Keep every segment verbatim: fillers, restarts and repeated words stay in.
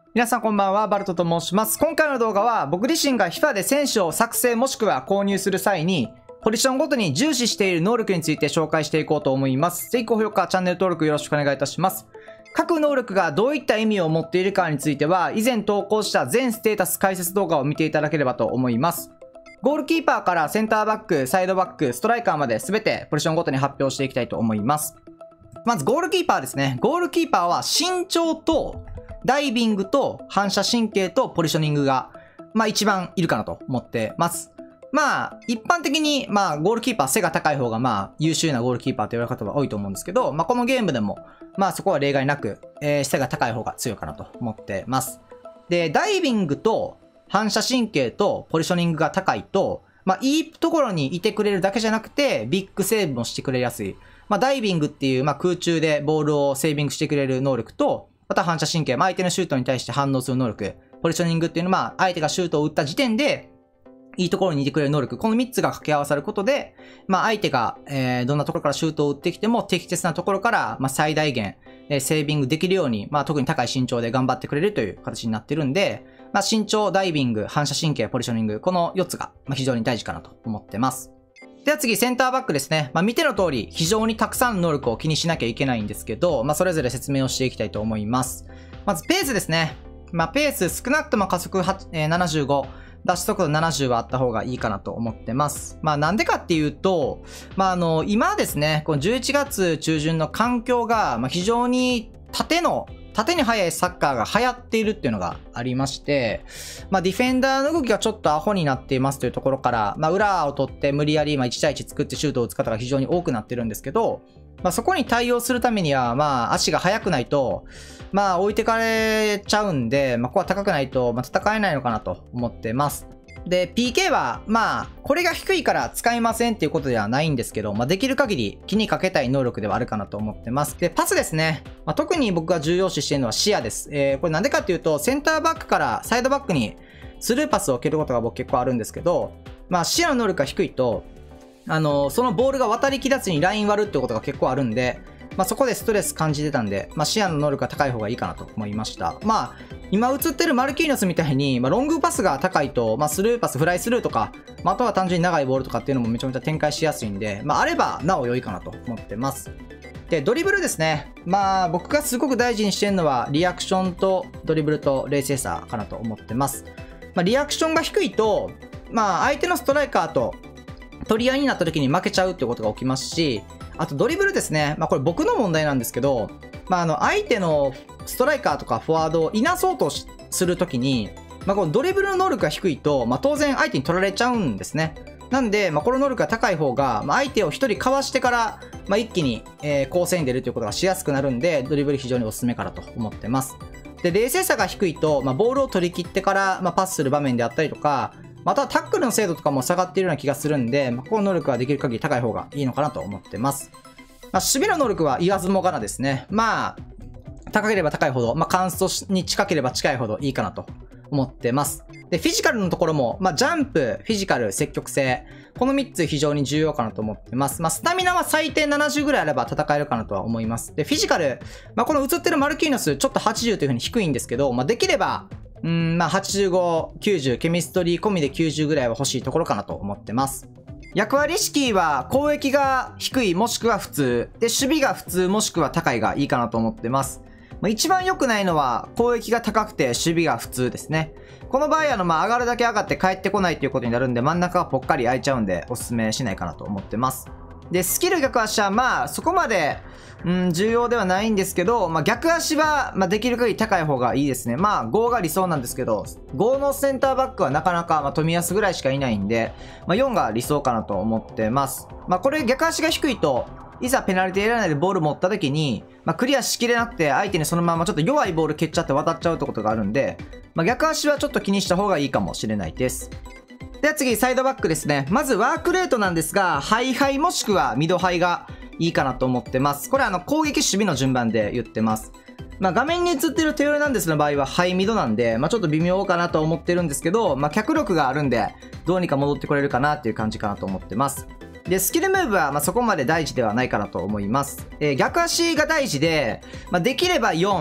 皆さんこんばんは、バルトと申します。今回の動画は僕自身が エフアイエフエー で選手を作成もしくは購入する際にポジションごとに重視している能力について紹介していこうと思います。ぜひ高評価、チャンネル登録よろしくお願いいたします。各能力がどういった意味を持っているかについては以前投稿した全ステータス解説動画を見ていただければと思います。ゴールキーパーからセンターバック、サイドバック、ストライカーまで全てポジションごとに発表していきたいと思います。まずゴールキーパーですね。ゴールキーパーは身長とダイビングと反射神経とポジショニングが、まあ一番いるかなと思ってます。まあ一般的に、まあゴールキーパー背が高い方がまあ優秀なゴールキーパーと言われる方が多いと思うんですけど、まあこのゲームでも、まあそこは例外なく、えー、背が高い方が強いかなと思ってます。で、ダイビングと反射神経とポジショニングが高いと、まあいいところにいてくれるだけじゃなくて、ビッグセーブもしてくれやすい。まあダイビングっていう、まあ空中でボールをセービングしてくれる能力と、また反射神経、まあ、相手のシュートに対して反応する能力、ポジショニングっていうのは、まあ、相手がシュートを打った時点で、いいところにいてくれる能力、このみっつが掛け合わさることで、まあ、相手が、えー、どんなところからシュートを打ってきても、適切なところから、まあ、最大限、えー、セービングできるように、まあ、特に高い身長で頑張ってくれるという形になってるんで、まあ、身長、ダイビング、反射神経、ポジショニング、このよっつが、まあ、非常に大事かなと思ってます。では次、センターバックですね。まあ、見ての通り、非常にたくさんの能力を気にしなきゃいけないんですけど、まあ、それぞれ説明をしていきたいと思います。まず、ペースですね。まあ、ペース、少なくとも加速ななじゅうご、ダッシュ速度ななじゅうはあった方がいいかなと思ってます。まあ、なんでかっていうと、まあ、あの、今ですね、このじゅういちがつ中旬の環境が、まあ、非常に縦の、縦に速いサッカーが流行っているっていうのがありまして、まあ、ディフェンダーの動きがちょっとアホになっていますというところから、まあ、裏を取って無理やり、まあ、いち対いち作ってシュートを打つ方が非常に多くなってるんですけど、まあ、そこに対応するためには、まあ、足が速くないと、まあ、置いてかれちゃうんで、まあ、ここは高くないと、まあ、戦えないのかなと思ってます。で、ピーケー は、まあ、これが低いから使いませんっていうことではないんですけど、まあ、できる限り気にかけたい能力ではあるかなと思ってます。で、パスですね。まあ、特に僕が重要視しているのは視野です。えー、これなんでかっていうと、センターバックからサイドバックにスルーパスを受けることが僕結構あるんですけど、まあ、視野の能力が低いと、あの、そのボールが渡りきらずにライン割るっていうことが結構あるんで、まあ、そこでストレス感じてたんで、まあ、視野の能力が高い方がいいかなと思いました。まあ、今映ってるマルキーノスみたいに、まあ、ロングパスが高いと、まあ、スルーパス、フライスルーとか、まあ、あとは単純に長いボールとかっていうのもめちゃめちゃ展開しやすいんで、まあ、あればなお良いかなと思ってます。で、ドリブルですね。まあ、僕がすごく大事にしてるのは、リアクションとドリブルと冷静さかなと思ってます。まあ、リアクションが低いと、まあ、相手のストライカーと取り合いになった時に負けちゃうっていうことが起きますし、あとドリブルですね。まあこれ僕の問題なんですけど、まああの相手のストライカーとかフォワードをいなそうとするときに、まあこのドリブルの能力が低いと、まあ当然相手に取られちゃうんですね。なんで、まあこの能力が高い方が、まあ相手を一人かわしてから、まあ一気に、えー、攻勢に出るということがしやすくなるんで、ドリブル非常におすすめかなと思ってます。で、冷静さが低いと、まあボールを取り切ってから、まあパスする場面であったりとか、またタックルの精度とかも下がっているような気がするんで、まあ、この能力はできる限り高い方がいいのかなと思ってます。まあ、守備の能力は言わずもがなですね。まあ、高ければ高いほど、まあ、カンストに近ければ近いほどいいかなと思ってます。で、フィジカルのところも、まあ、ジャンプ、フィジカル、積極性、このみっつ非常に重要かなと思ってます。まあ、スタミナは最低ななじゅうぐらいあれば戦えるかなとは思います。で、フィジカル、まあ、この映ってるマルキーノス、ちょっとはちじゅうという風に低いんですけど、まあ、できれば、うん、まあ、はちじゅうご、きゅうじゅう、ケミストリー込みできゅうじゅうぐらいは欲しいところかなと思ってます。役割意識は攻撃が低いもしくは普通。で、守備が普通もしくは高いがいいかなと思ってます。まあ、一番良くないのは攻撃が高くて守備が普通ですね。この場合、あの、まあ、上がるだけ上がって帰ってこないということになるんで、真ん中がぽっかり空いちゃうんで、おすすめしないかなと思ってます。で、スキル逆足は、まあ、そこまで、うん、重要ではないんですけど、まあ、逆足は、まあ、できる限り高い方がいいですね。まあ、ごが理想なんですけど、ごのセンターバックはなかなか、まあ、冨安ぐらいしかいないんで、まあ、よんが理想かなと思ってます。まあ、これ逆足が低いと、いざペナルティーエラー内でボール持った時に、まあ、クリアしきれなくて、相手にそのままちょっと弱いボール蹴っちゃって渡っちゃうってことがあるんで、まあ、逆足はちょっと気にした方がいいかもしれないです。では次、サイドバックですね。まずワークレートなんですが、ハイハイもしくはミドハイがいいかなと思ってます。これはあの攻撃守備の順番で言ってます。まあ画面に映ってるテオレナンデスの場合はハイミドなんで、まあちょっと微妙かなと思ってるんですけど、まあ脚力があるんで、どうにか戻ってこれるかなっていう感じかなと思ってます。で、スキルムーブはまあそこまで大事ではないかなと思います。えー、逆足が大事で、まあできればよん、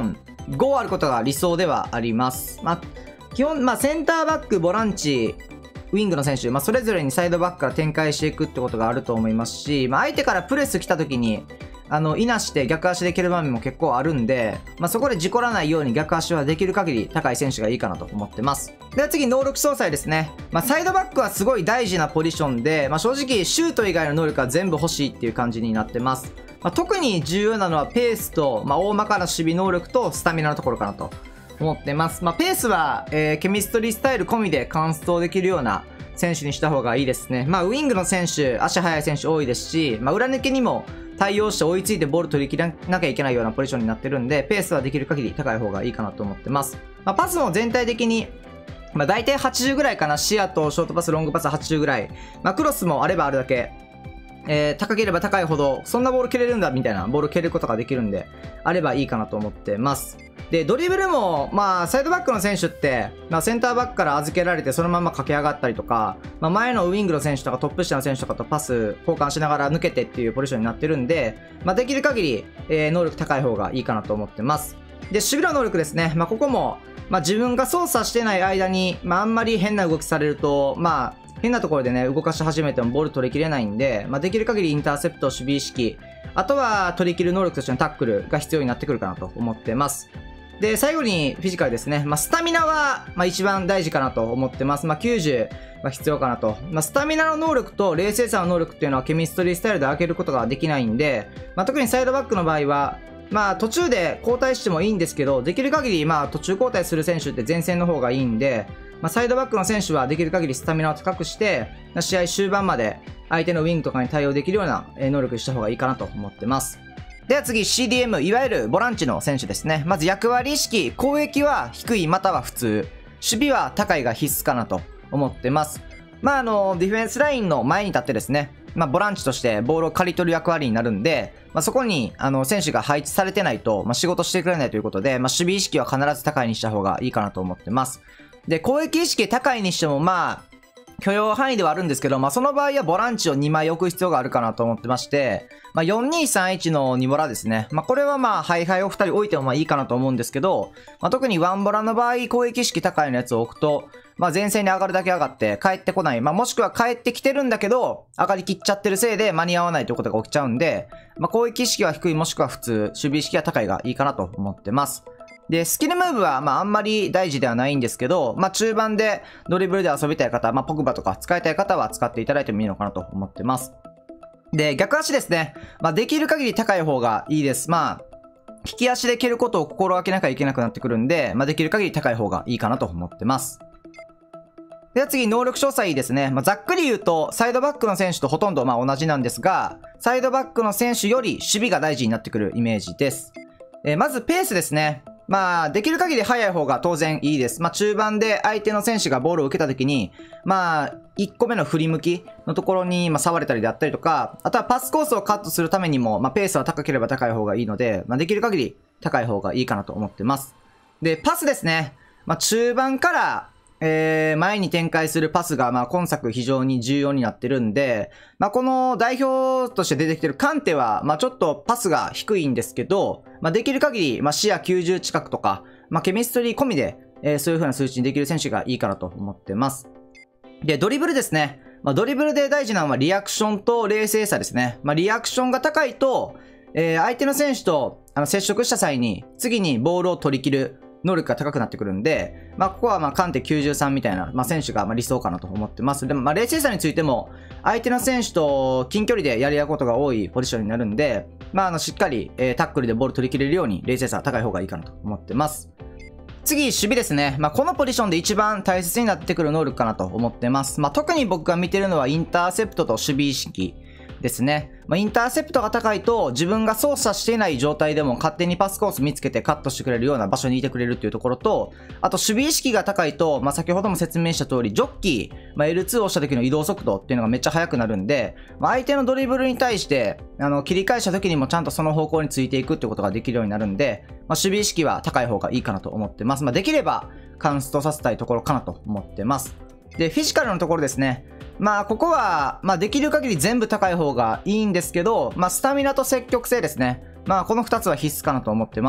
ごあることが理想ではあります。まあ、基本、まあ、センターバック、ボランチ、ウィングの選手、まあ、それぞれにサイドバックから展開していくってことがあると思いますし、まあ、相手からプレス来た時に、あの、いなして逆足で蹴る場面も結構あるんで、まあ、そこで事故らないように逆足はできる限り高い選手がいいかなと思ってます。では次、能力詳細ですね。まあ、サイドバックはすごい大事なポジションで、まあ、正直、シュート以外の能力は全部欲しいっていう感じになってます。まあ、特に重要なのはペースと、まあ、大まかな守備能力とスタミナのところかなと思ってます。まあ、ペースは、えー、ケミストリースタイル込みで完走できるような選手にした方がいいですね。まあ、ウィングの選手、足速い選手多いですし、まあ、裏抜けにも対応して追いついてボール取り切らなきゃいけないようなポジションになってるんで、ペースはできる限り高い方がいいかなと思ってます。まあ、パスも全体的に、まあ、大体はちじゅうぐらいかな。視野とショートパス、ロングパスはちじゅうぐらい。まあ、クロスもあればあるだけ。えー、高ければ高いほど、そんなボール蹴れるんだみたいなボール蹴ることができるんで、あればいいかなと思ってます。で、ドリブルも、まあ、サイドバックの選手って、まあ、センターバックから預けられてそのまま駆け上がったりとか、まあ、前のウィングの選手とかトップ下の選手とかとパス交換しながら抜けてっていうポジションになってるんで、まあ、できる限り、えー、能力高い方がいいかなと思ってます。で、守備の能力ですね。まあ、ここも、まあ、自分が操作してない間に、まあ、あんまり変な動きされると、まあ、変なところでね、動かし始めてもボール取り切れないんで、まあ、できる限りインターセプト、守備意識、あとは取り切る能力としてのタックルが必要になってくるかなと思ってます。で、最後にフィジカルですね。まあ、スタミナは、まあ、一番大事かなと思ってます。まあ、きゅうじゅうは必要かなと。まあ、スタミナの能力と冷静さの能力っていうのはケミストリースタイルで上げることができないんで、まあ、特にサイドバックの場合は、まあ、途中で交代してもいいんですけど、できる限り、まあ、途中交代する選手って前線の方がいいんで、まあ、サイドバックの選手はできる限りスタミナを高くして、試合終盤まで相手のウィングとかに対応できるような能力にした方がいいかなと思ってます。では次 シーディーエム、いわゆるボランチの選手ですね。まず役割意識、攻撃は低いまたは普通、守備は高いが必須かなと思ってます。まああの、ディフェンスラインの前に立ってですね、まあボランチとしてボールを刈り取る役割になるんで、まあそこにあの選手が配置されてないと、まあ仕事してくれないということで、まあ守備意識は必ず高いにした方がいいかなと思ってます。で、攻撃意識高いにしてもまあ、許容範囲ではあるんですけど、まあその場合はボランチをにまい置く必要があるかなと思ってまして、まあよんにーさんいちのにボラですね。まあこれはまあハイハイをふたり置いてもまあいいかなと思うんですけど、まあ特にワンボラの場合攻撃意識高いのやつを置くと、まあ前線に上がるだけ上がって帰ってこない。まあもしくは帰ってきてるんだけど、上がりきっちゃってるせいで間に合わないということが起きちゃうんで、まあ攻撃意識は低いもしくは普通、守備意識は高いがいいかなと思ってます。で、スキルムーブは、まあ、あんまり大事ではないんですけど、まあ、中盤でドリブルで遊びたい方、まあ、ポグバとか使いたい方は使っていただいてもいいのかなと思ってます。で、逆足ですね。まあ、できる限り高い方がいいです。まあ、利き足で蹴ることを心がけなきゃいけなくなってくるんで、まあ、できる限り高い方がいいかなと思ってます。では次、能力詳細ですね。まあ、ざっくり言うと、サイドバックの選手とほとんどまあ同じなんですが、サイドバックの選手より守備が大事になってくるイメージです。えー、まずペースですね。まあ、できる限り速い方が当然いいです。まあ、中盤で相手の選手がボールを受けた時に、まあ、いっこめの振り向きのところに、まあ、触れたりであったりとか、あとはパスコースをカットするためにも、まあ、ペースは高ければ高い方がいいので、まあ、できる限り高い方がいいかなと思ってます。で、パスですね。まあ、中盤から、えー、前に展開するパスが、まあ、今作非常に重要になってるんで、まあ、この代表として出てきてるカンテは、まあ、ちょっとパスが低いんですけど、まあ、できる限り、まあ、視野きゅうじゅう近くとか、まあ、ケミストリー込みで、えー、そういう風な数値にできる選手がいいかなと思ってます。で、ドリブルですね。まあ、ドリブルで大事なのはリアクションと冷静さですね。まあ、リアクションが高いと、えー、相手の選手とあの接触した際に、次にボールを取り切る能力が高くなってくるんで、まあ、ここはまあ、カンテきゅうじゅうさんみたいな、まあ、選手がまあ理想かなと思ってます。でも、まあ、冷静さについても、相手の選手と近距離でやり合うことが多いポジションになるんで、まあ、あの、しっかり、えー、タックルでボール取り切れるように、冷静さ高い方がいいかなと思ってます。次、守備ですね。まあ、このポジションで一番大切になってくる能力かなと思ってます。まあ、特に僕が見てるのはインターセプトと守備意識ですね。まあ、インターセプトが高いと自分が操作していない状態でも勝手にパスコース見つけてカットしてくれるような場所にいてくれるっていうところと、あと守備意識が高いと、まあ、先ほども説明した通り、ジョッキー、まあ、エルツー を押した時の移動速度っていうのがめっちゃ速くなるんで、まあ、相手のドリブルに対して、あの、切り返した時にもちゃんとその方向についていくってことができるようになるんで、まあ、守備意識は高い方がいいかなと思ってます。まあ、できれば、カンストさせたいところかなと思ってます。で、フィジカルのところですね。まあ、ここは、まあ、できる限り全部高い方がいいんですけど、まあ、スタミナと積極性ですね。まあ、このふたつは必須かなと思ってます。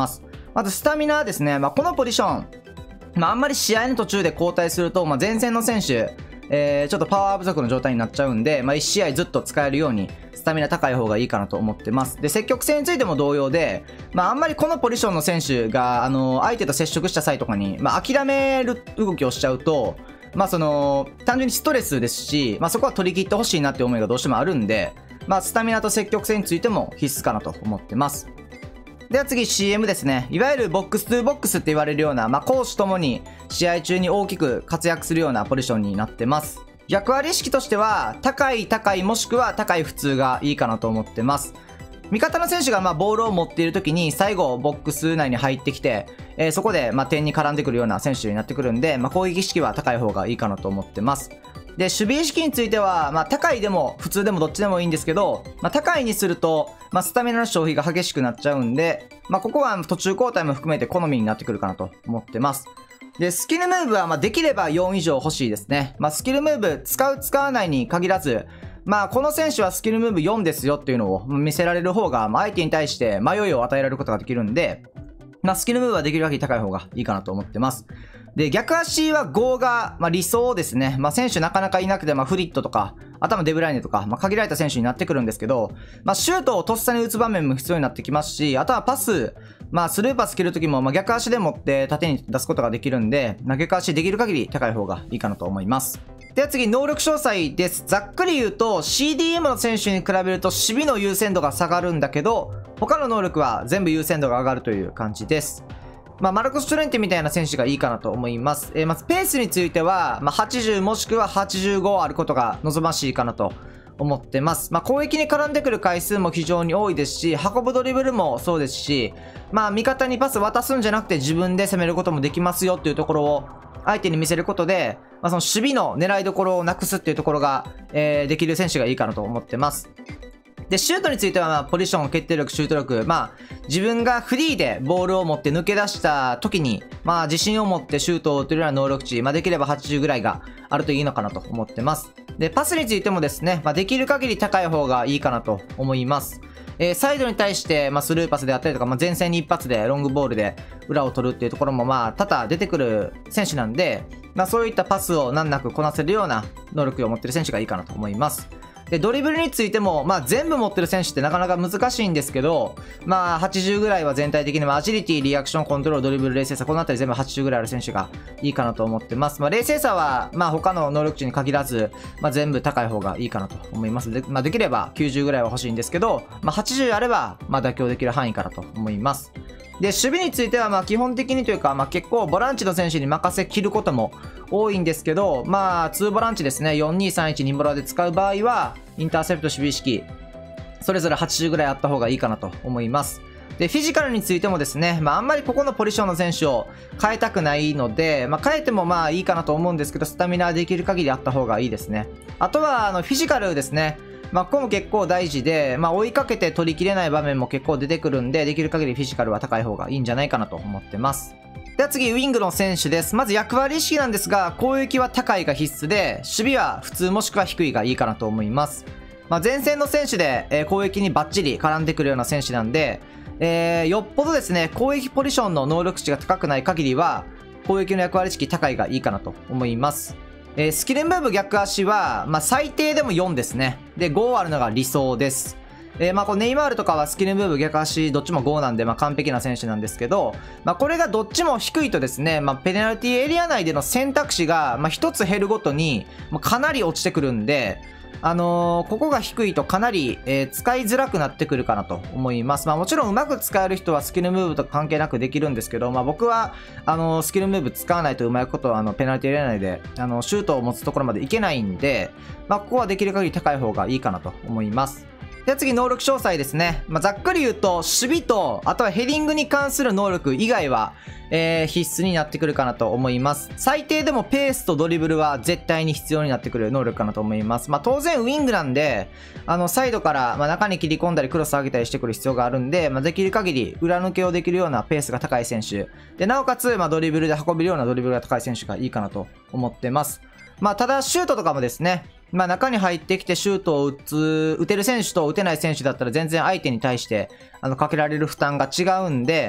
まずスタミナですね。まあ、このポジション、まあ、あんまり試合の途中で交代すると、まあ、前線の選手、えー、ちょっとパワー不足の状態になっちゃうんで、まあ、いち試合ずっと使えるように、スタミナ高い方がいいかなと思ってます。で、積極性についても同様で、まあ、あんまりこのポジションの選手が、あの、相手と接触した際とかに、まあ、諦める動きをしちゃうと、まあ、その、単純にストレスですし、まあ、そこは取り切ってほしいなっていう思いがどうしてもあるんで、まあ、スタミナと積極性についても必須かなと思ってます。では次 シーエム ですね。いわゆるボックストゥボックスって言われるような、まあ、攻守ともに試合中に大きく活躍するようなポジションになってます。役割意識としては、高い高いもしくは高い普通がいいかなと思ってます。味方の選手がまあボールを持っている時に最後ボックス内に入ってきて、えー、そこでまあ点に絡んでくるような選手になってくるんで、まあ、攻撃意識は高い方がいいかなと思ってます。で、守備意識については、まあ、高いでも普通でもどっちでもいいんですけど、まあ、高いにすると、まあ、スタミナの消費が激しくなっちゃうんで、まあ、ここは途中交代も含めて好みになってくるかなと思ってます。で、スキルムーブはまあできればよん以上欲しいですね。まあ、スキルムーブ使う使わないに限らず、まあ、この選手はスキルムーブよんですよっていうのを見せられる方が、相手に対して迷いを与えられることができるんで、まあ、スキルムーブはできる限り高い方がいいかなと思ってます。で、逆足はごが、まあ、理想ですね。まあ、選手なかなかいなくて、まあ、フリットとか、頭デブライネとか、まあ、限られた選手になってくるんですけど、まあ、シュートをとっさに打つ場面も必要になってきますし、あとはパス、まあ、スルーパス蹴るときも、まあ、逆足で持って縦に出すことができるんで、まあ、逆足できる限り高い方がいいかなと思います。では次、能力詳細です。ざっくり言うと、シーディーエム の選手に比べると守備の優先度が下がるんだけど、他の能力は全部優先度が上がるという感じです。まあ、マルコス・トレンティみたいな選手がいいかなと思います。えー、まずペースについては、まあ、はちじゅうもしくははちじゅうごあることが望ましいかなと思ってます。まあ、攻撃に絡んでくる回数も非常に多いですし、運ぶドリブルもそうですし、まあ、味方にパス渡すんじゃなくて自分で攻めることもできますよっていうところを相手に見せることで、まあ、その守備の狙いどころをなくすっていうところが、えー、できる選手がいいかなと思ってます。で、シュートについては、まあ、ポジション、決定力、シュート力、まあ、自分がフリーでボールを持って抜け出した時に、まあ、自信を持ってシュートを打てるような能力値、まあ、できればはちじゅうぐらいがあるといいのかなと思ってます。で、パスについてもですね、まあ、できる限り高い方がいいかなと思います。えー、サイドに対して、まあ、スルーパスであったりとか、まあ、前線に一発でロングボールで裏を取るっていうところも、まあ、多々出てくる選手なんで、まあ、そういったパスを難なくこなせるような能力を持っている選手がいいかなと思います。で、ドリブルについても、まあ、全部持ってる選手ってなかなか難しいんですけど、まあ、はちじゅうぐらいは全体的に、アジリティ、リアクション、コントロール、ドリブル、冷静さ、このあたり全部はちじゅうぐらいある選手がいいかなと思ってます。まあ、冷静さは、まあ、他の能力値に限らず、まあ、全部高い方がいいかなと思います。で、まあ、できればきゅうじゅうぐらいは欲しいんですけど、まあ、はちじゅうあれば、まあ、妥協できる範囲かなと思います。で、守備については、まあ、基本的にというか、まあ、結構、ボランチの選手に任せきることも多いんですけど、まあ、にボランチですね、よんにさんいちにボラで使う場合は、インターセプト守備意識、それぞれはちじゅうぐらいあった方がいいかなと思います。で、フィジカルについてもですね、まあ、あんまりここのポジションの選手を変えたくないので、まあ、変えてもまあいいかなと思うんですけど、スタミナできる限りあった方がいいですね。あとは、あの、フィジカルですね。まあ、ここも結構大事で、まあ、追いかけて取り切れない場面も結構出てくるんで、できる限りフィジカルは高い方がいいんじゃないかなと思ってます。では次、ウィングの選手です。まず役割意識なんですが、攻撃は高いが必須で、守備は普通もしくは低いがいいかなと思います。まあ、前線の選手で、えー、攻撃にバッチリ絡んでくるような選手なんで、えー、よっぽどですね、攻撃ポジションの能力値が高くない限りは、攻撃の役割意識高いがいいかなと思います。えー、スキルムーブ逆足は、まあ、最低でもよんですね。で、ごあるのが理想です。えー、まあ、こうネイマールとかはスキルムーブ逆足どっちもごなんで、まあ、完璧な選手なんですけど、まあ、これがどっちも低いとですね、まあ、ペナルティエリア内での選択肢が、まあ、ひとつ減るごとに、まあ、かなり落ちてくるんで、あのー、ここが低いとかなり、えー、使いづらくなってくるかなと思います。まあもちろんうまく使える人はスキルムーブとか関係なくできるんですけど、まあ僕は、あのー、スキルムーブ使わないとうまいことは、あの、ペナルティエリア内で、あの、シュートを持つところまでいけないんで、まあここはできる限り高い方がいいかなと思います。では次、能力詳細ですね。まあ、ざっくり言うと、守備と、あとはヘディングに関する能力以外は、えー、必須になってくるかなと思います。最低でもペースとドリブルは絶対に必要になってくる能力かなと思います。まあ、当然ウィングなんで、あの、サイドから、まあ、中に切り込んだりクロス上げたりしてくる必要があるんで、まあ、できる限り裏抜けをできるようなペースが高い選手。で、なおかつ、まあ、ドリブルで運べるようなドリブルが高い選手がいいかなと思ってます。まあ、ただ、シュートとかもですね、まあ中に入ってきてシュートを打つ、打てる選手と打てない選手だったら全然相手に対して、あの、かけられる負担が違うんで、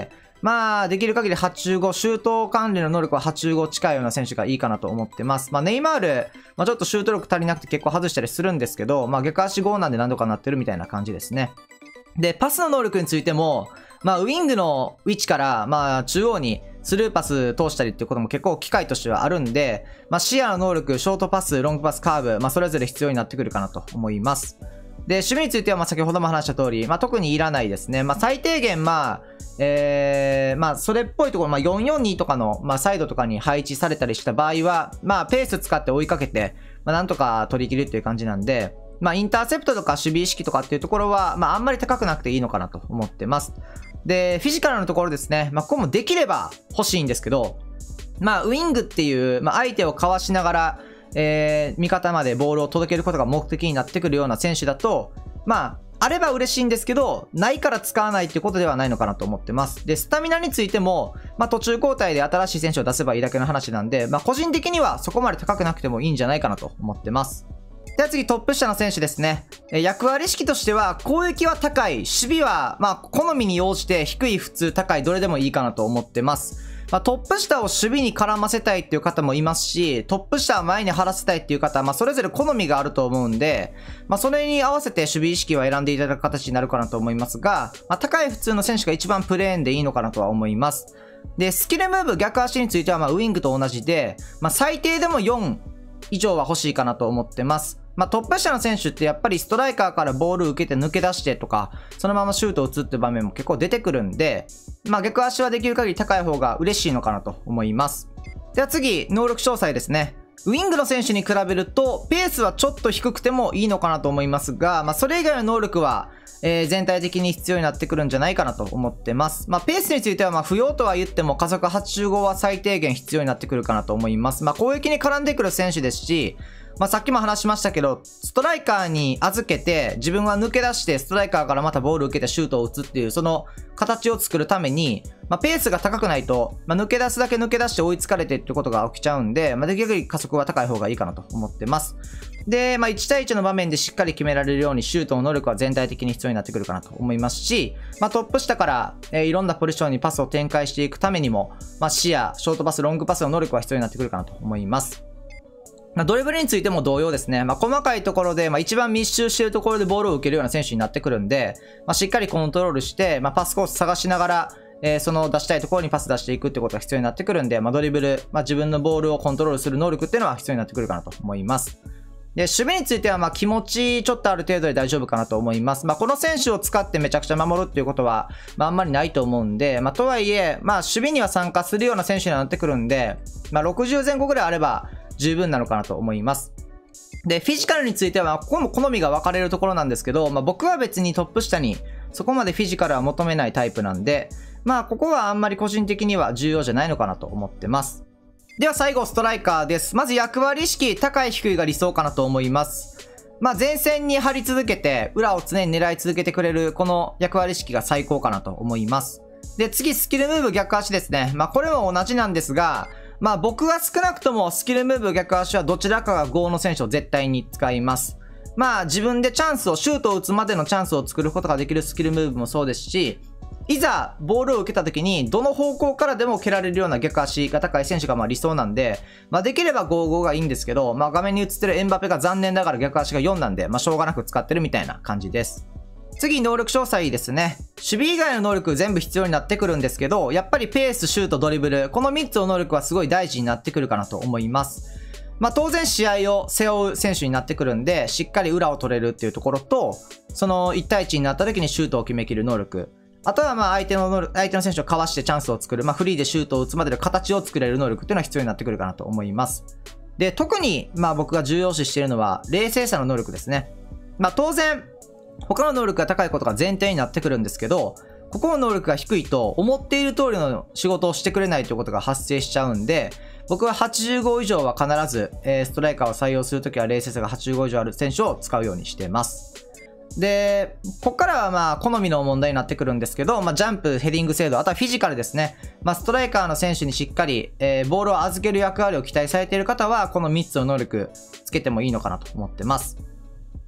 まあ、できる限りはちじゅうご、シュート管理の能力ははちじゅうご近いような選手がいいかなと思ってます。まあ、ネイマール、まあ、ちょっとシュート力足りなくて結構外したりするんですけど、まあ、逆足ごなんで何度かなってるみたいな感じですね。で、パスの能力についても、まあ、ウィングの位置から、まあ、中央にスルーパス通したりっていうことも結構機会としてはあるんで、まあ、視野の能力、ショートパス、ロングパス、カーブ、まあ、それぞれ必要になってくるかなと思います。で、守備については、まあ、先ほども話した通り、まあ、特にいらないですね。まあ、最低限、まあ、えー、まあ、それっぽいところ、まあ、よんよんにとかの、まあ、サイドとかに配置されたりした場合は、まあ、ペース使って追いかけて、まあ、なんとか取り切るっていう感じなんで、まあ、インターセプトとか守備意識とかっていうところは、まあ、あんまり高くなくていいのかなと思ってます。で、フィジカルのところですね。まあ、ここもできれば欲しいんですけど、まあ、ウィングっていう、まあ、相手をかわしながら、えー、味方までボールを届けることが目的になってくるような選手だと、まあ、あれば嬉しいんですけど、ないから使わないっていうことではないのかなと思ってます。で、スタミナについても、まあ、途中交代で新しい選手を出せばいいだけの話なんで、まあ、個人的にはそこまで高くなくてもいいんじゃないかなと思ってます。では次、トップ下の選手ですね。え役割意識としては、攻撃は高い、守備は、まあ、好みに応じて低い、普通、高い、どれでもいいかなと思ってます。まあ、トップ下を守備に絡ませたいっていう方もいますし、トップ下を前に張らせたいっていう方は、まあ、それぞれ好みがあると思うんで、まあ、それに合わせて守備意識は選んでいただく形になるかなと思いますが、まあ、高い普通の選手が一番プレーンでいいのかなとは思います。で、スキルムーブ、逆足については、まあ、ウィングと同じで、まあ、最低でもよん以上は欲しいかなと思ってます。まあ、トップ下の選手ってやっぱりストライカーからボールを受けて抜け出してとか、そのままシュートを打つって場面も結構出てくるんで、まあ、逆足はできる限り高い方が嬉しいのかなと思います。では次、能力詳細ですね。ウィングの選手に比べると、ペースはちょっと低くてもいいのかなと思いますが、まあ、それ以外の能力は、えー、全体的に必要になってくるんじゃないかなと思ってます。まあ、ペースについては、まあ、不要とは言っても、加速はちじゅうごは最低限必要になってくるかなと思います。まあ、攻撃に絡んでくる選手ですし、まあ、さっきも話しましたけど、ストライカーに預けて、自分は抜け出して、ストライカーからまたボールを受けてシュートを打つっていう、その形を作るために、まあ、ペースが高くないと、まあ、抜け出すだけ抜け出して追いつかれてっていうことが起きちゃうんで、まあ、できる限り加速は高い方がいいかなと思ってます。で、まあ、いち対いちの場面でしっかり決められるように、シュートの能力は全体的に必要になってくるかなと思いますし、まあ、トップ下から、えー、いろんなポジションにパスを展開していくためにも、まあ、視野、ショートパス、ロングパスの能力は必要になってくるかなと思います。まあ、ドリブルについても同様ですね。まあ、細かいところで、まあ、一番密集しているところでボールを受けるような選手になってくるんで、まあ、しっかりコントロールして、まあ、パスコース探しながら、えー、その出したいところにパス出していくってことが必要になってくるんで、まあ、ドリブル、まあ、自分のボールをコントロールする能力っていうのは必要になってくるかなと思います。で、守備については、まあ、気持ちちょっとある程度で大丈夫かなと思います。まあ、この選手を使ってめちゃくちゃ守るっていうことは、まあ、あんまりないと思うんで、まあ、とはいえ、まあ、守備には参加するような選手にはなってくるんで、まあ、ろくじゅう前後ぐらいあれば十分なのかなと思います。で、フィジカルについては、ここも好みが分かれるところなんですけど、まあ、僕は別にトップ下にそこまでフィジカルは求めないタイプなんで、まあ、ここはあんまり個人的には重要じゃないのかなと思ってます。では最後、ストライカーです。まず役割意識、高い低いが理想かなと思います。まあ、前線に張り続けて、裏を常に狙い続けてくれる、この役割意識が最高かなと思います。で、次、スキルムーブ逆足ですね。まあ、これも同じなんですが、まあ僕は少なくともスキルムーブ逆足はどちらかがごの選手を絶対に使います。まあ自分でチャンスを、シュートを打つまでのチャンスを作ることができるスキルムーブもそうですし、いざボールを受けた時にどの方向からでも蹴られるような逆足が高い選手がまあ理想なんで、まあできればごごがいいんですけど、まあ画面に映ってるエンバペが残念ながら逆足がよんなんで、まあしょうがなく使ってるみたいな感じです。次、能力詳細ですね。守備以外の能力全部必要になってくるんですけど、やっぱりペース、シュート、ドリブル、このみっつの能力はすごい大事になってくるかなと思います。まあ当然試合を背負う選手になってくるんで、しっかり裏を取れるっていうところと、そのいち対いちになった時にシュートを決めきる能力。あとはまあ相手の能力、相手の選手をかわしてチャンスを作る。まあフリーでシュートを打つまでの形を作れる能力っていうのは必要になってくるかなと思います。で、特にまあ僕が重要視しているのは、冷静さの能力ですね。まあ当然、他の能力が高いことが前提になってくるんですけど、ここの能力が低いと思っている通りの仕事をしてくれないということが発生しちゃうんで、僕ははちじゅうご以上は必ず、えー、ストライカーを採用するときは冷静さがはちじゅうご以上ある選手を使うようにしています。で、ここからはまあ好みの問題になってくるんですけど、まあジャンプ、ヘディング精度、あとはフィジカルですね。まあストライカーの選手にしっかり、えー、ボールを預ける役割を期待されている方は、このみっつの能力つけてもいいのかなと思ってます。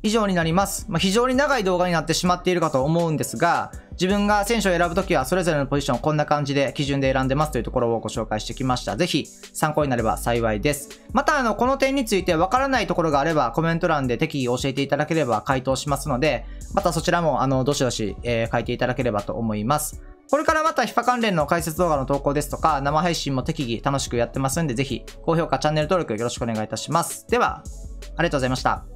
以上になります。まあ、非常に長い動画になってしまっているかと思うんですが、自分が選手を選ぶときはそれぞれのポジションをこんな感じで基準で選んでますというところをご紹介してきました。ぜひ参考になれば幸いです。またあの、この点についてわからないところがあればコメント欄で適宜教えていただければ回答しますので、またそちらもあの、どしどし、えー、書いていただければと思います。これからまた エフアイエフエー 関連の解説動画の投稿ですとか、生配信も適宜楽しくやってますんで、ぜひ高評価、チャンネル登録よろしくお願いいたします。では、ありがとうございました。